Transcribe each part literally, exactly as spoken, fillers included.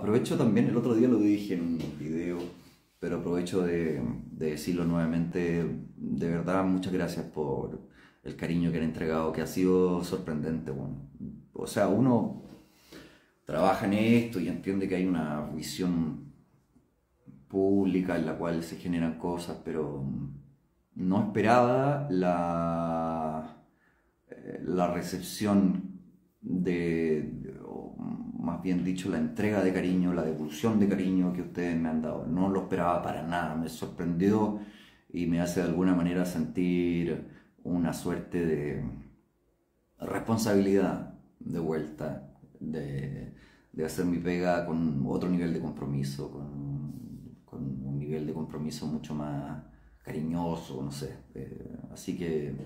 aprovecho también, el otro día lo dije en un video, pero aprovecho de, de decirlo nuevamente. De verdad, muchas gracias por el cariño que han entregado, que ha sido sorprendente. Bueno. O sea, uno trabaja en esto y entiende que hay una visión pública en la cual se generan cosas, pero no esperaba la, eh, la recepción de, o más bien dicho, la entrega de cariño, la devolución de cariño que ustedes me han dado. No lo esperaba para nada, me sorprendió y me hace de alguna manera sentir una suerte de responsabilidad de vuelta, de, de hacer mi pega con otro nivel de compromiso, con, con un nivel de compromiso mucho más cariñoso, no sé. Eh, así que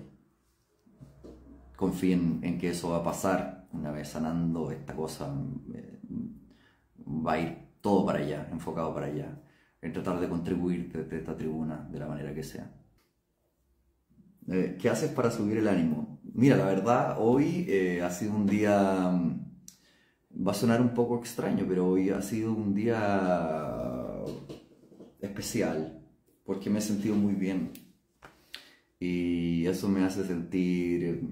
confíen en que eso va a pasar una vez sanando esta cosa. Eh, va a ir todo para allá, enfocado para allá, en tratar de contribuir desde esta tribuna de la manera que sea. Eh, ¿Qué haces para subir el ánimo? Mira, la verdad, hoy eh, ha sido un día, mm, va a sonar un poco extraño, pero hoy ha sido un día especial, porque me he sentido muy bien. Y eso me hace sentir,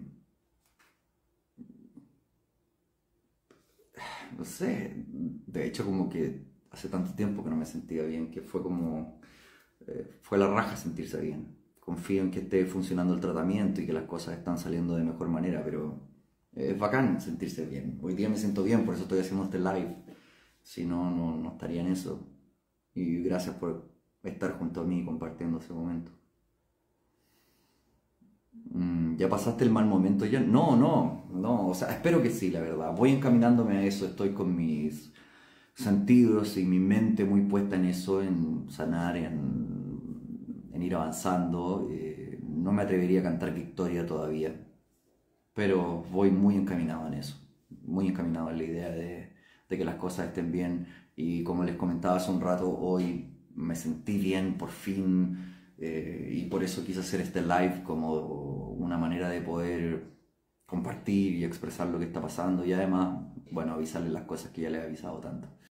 no sé, de hecho como que hace tanto tiempo que no me sentía bien, que fue como, eh, fue la raja sentirse bien. Confío en que esté funcionando el tratamiento y que las cosas están saliendo de mejor manera, pero es bacán sentirse bien. Hoy día me siento bien, por eso estoy haciendo este live. Si no, no, no estaría en eso. Y gracias por estar junto a mí compartiendo ese momento. Mm, ¿Ya pasaste el mal momento ya? No, no, no. O sea, espero que sí, la verdad. Voy encaminándome a eso. Estoy con mis sentidos y mi mente muy puesta en eso, en sanar, en, en ir avanzando. Eh, no me atrevería a cantar victoria todavía, pero voy muy encaminado en eso, muy encaminado en la idea de, de que las cosas estén bien. Y como les comentaba hace un rato, hoy me sentí bien por fin, eh, y por eso quise hacer este live como una manera de poder compartir y expresar lo que está pasando y además, bueno, avisarles las cosas que ya les he avisado tanto.